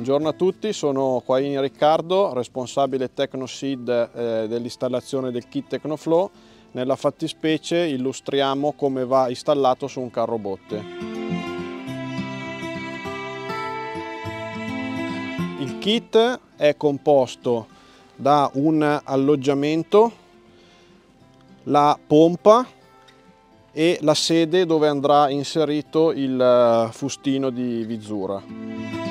Buongiorno a tutti, sono Quaini Riccardo, responsabile TechnoSeed dell'installazione del kit Tecnoflow. Nella fattispecie illustriamo come va installato su un carro botte. Il kit è composto da un alloggiamento, la pompa e la sede dove andrà inserito il fustino di Vizura.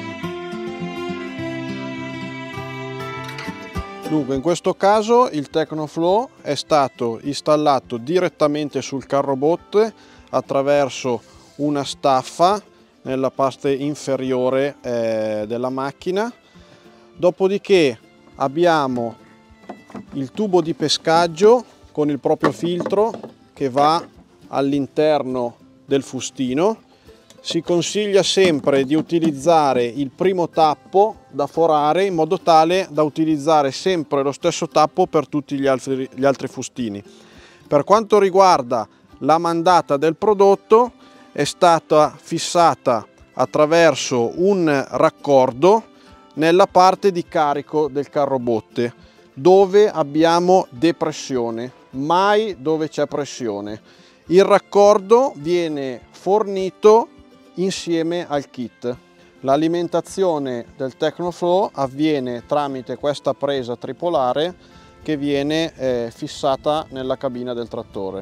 Dunque, in questo caso il Tecnoflow è stato installato direttamente sul carro botte attraverso una staffa nella parte inferiore della macchina. Dopodiché abbiamo il tubo di pescaggio con il proprio filtro che va all'interno del fustino. Si consiglia sempre di utilizzare il primo tappo da forare in modo tale da utilizzare sempre lo stesso tappo per tutti gli altri fustini. Per quanto riguarda la mandata del prodotto, è stata fissata attraverso un raccordo nella parte di carico del carro botte, dove abbiamo depressione, mai dove c'è pressione. Il raccordo viene fornito insieme al kit. L'alimentazione del Tecnoflow avviene tramite questa presa tripolare che viene fissata nella cabina del trattore.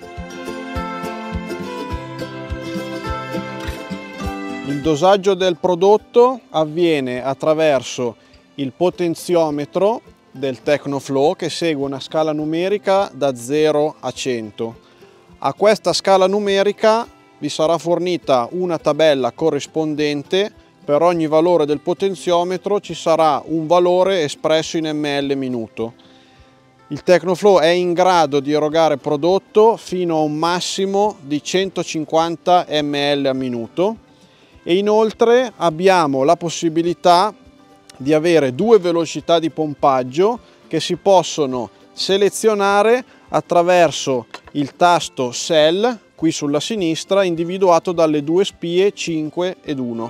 Il dosaggio del prodotto avviene attraverso il potenziometro del Tecnoflow che segue una scala numerica da 0 a 100. A questa scala numerica vi sarà fornita una tabella corrispondente. Per ogni valore del potenziometro ci sarà un valore espresso in ml minuto. Il Tecnoflow è in grado di erogare prodotto fino a un massimo di 150 ml a minuto e inoltre abbiamo la possibilità di avere due velocità di pompaggio che si possono selezionare attraverso il tasto Cell qui sulla sinistra, individuato dalle due spie 5 ed 1.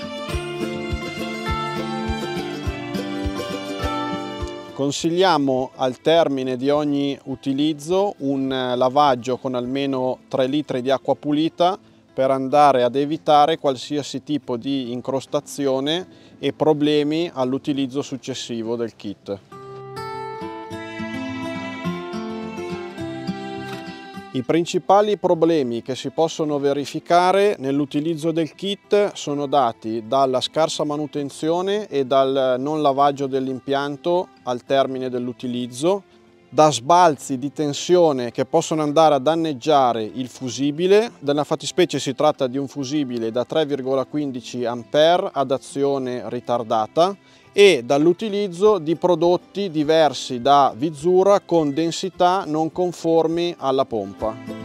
Consigliamo al termine di ogni utilizzo un lavaggio con almeno 3 litri di acqua pulita per andare ad evitare qualsiasi tipo di incrostazione e problemi all'utilizzo successivo del kit. I principali problemi che si possono verificare nell'utilizzo del kit sono dati dalla scarsa manutenzione e dal non lavaggio dell'impianto al termine dell'utilizzo, da sbalzi di tensione che possono andare a danneggiare il fusibile. Nella fattispecie si tratta di un fusibile da 3,15 A ad azione ritardata e dall'utilizzo di prodotti diversi da Vizura con densità non conformi alla pompa.